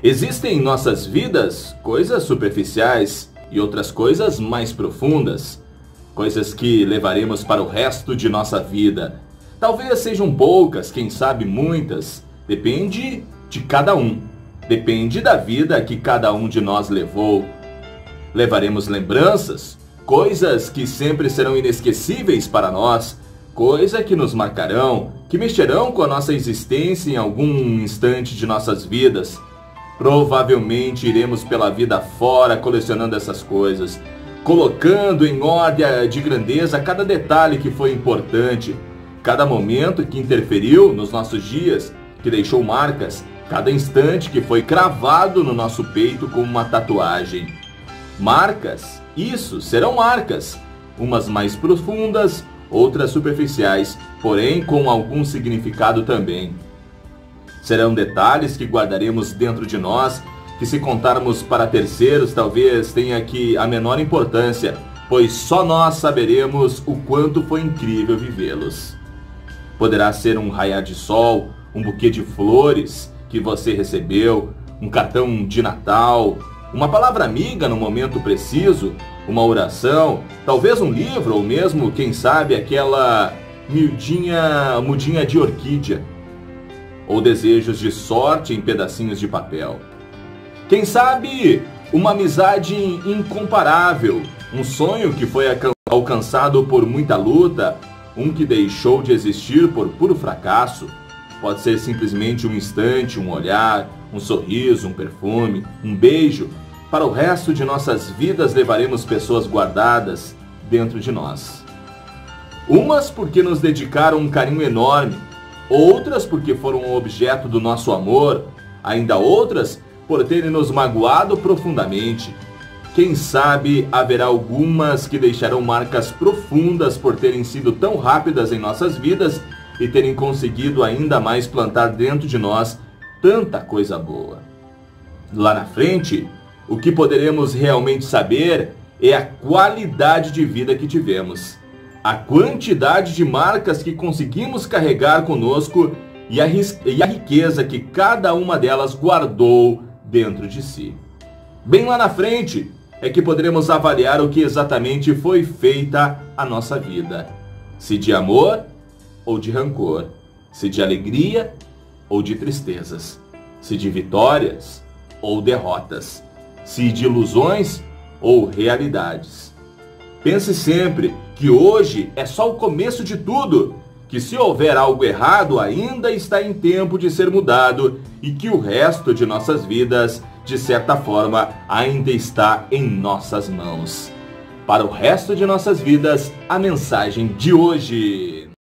Existem em nossas vidas coisas superficiais e outras coisas mais profundas, coisas que levaremos para o resto de nossa vida. Talvez sejam poucas, quem sabe muitas, depende de cada um, depende da vida que cada um de nós levou. Levaremos lembranças, coisas que sempre serão inesquecíveis para nós, coisas que nos marcarão, que mexerão com a nossa existência em algum instante de nossas vidas. Provavelmente iremos pela vida fora colecionando essas coisas, colocando em ordem de grandeza cada detalhe que foi importante, cada momento que interferiu nos nossos dias, que deixou marcas, cada instante que foi cravado no nosso peito como uma tatuagem. Marcas, isso, serão marcas, umas mais profundas, outras superficiais, porém com algum significado também. Serão detalhes que guardaremos dentro de nós, que se contarmos para terceiros talvez tenha aqui a menor importância, pois só nós saberemos o quanto foi incrível vivê-los. Poderá ser um raiar de sol, um buquê de flores que você recebeu, um cartão de Natal, uma palavra amiga no momento preciso, uma oração, talvez um livro ou mesmo, quem sabe, aquela mudinha de orquídea, ou desejos de sorte em pedacinhos de papel. Quem sabe, uma amizade incomparável, um sonho que foi alcançado por muita luta, um que deixou de existir por puro fracasso. Pode ser simplesmente um instante, um olhar, um sorriso, um perfume, um beijo. Para o resto de nossas vidas levaremos pessoas guardadas dentro de nós. Umas porque nos dedicaram um carinho enorme, outras porque foram objeto do nosso amor, ainda outras por terem nos magoado profundamente. Quem sabe haverá algumas que deixarão marcas profundas por terem sido tão rápidas em nossas vidas e terem conseguido ainda mais plantar dentro de nós tanta coisa boa. Lá na frente, o que poderemos realmente saber é a qualidade de vida que tivemos, a quantidade de marcas que conseguimos carregar conosco e a riqueza que cada uma delas guardou dentro de si. Bem lá na frente é que poderemos avaliar o que exatamente foi feita a nossa vida, se de amor ou de rancor, se de alegria ou de tristezas, se de vitórias ou derrotas, se de ilusões ou realidades. Pense sempre que hoje é só o começo de tudo, que se houver algo errado ainda está em tempo de ser mudado e que o resto de nossas vidas, de certa forma, ainda está em nossas mãos. Para o resto de nossas vidas, a mensagem de hoje.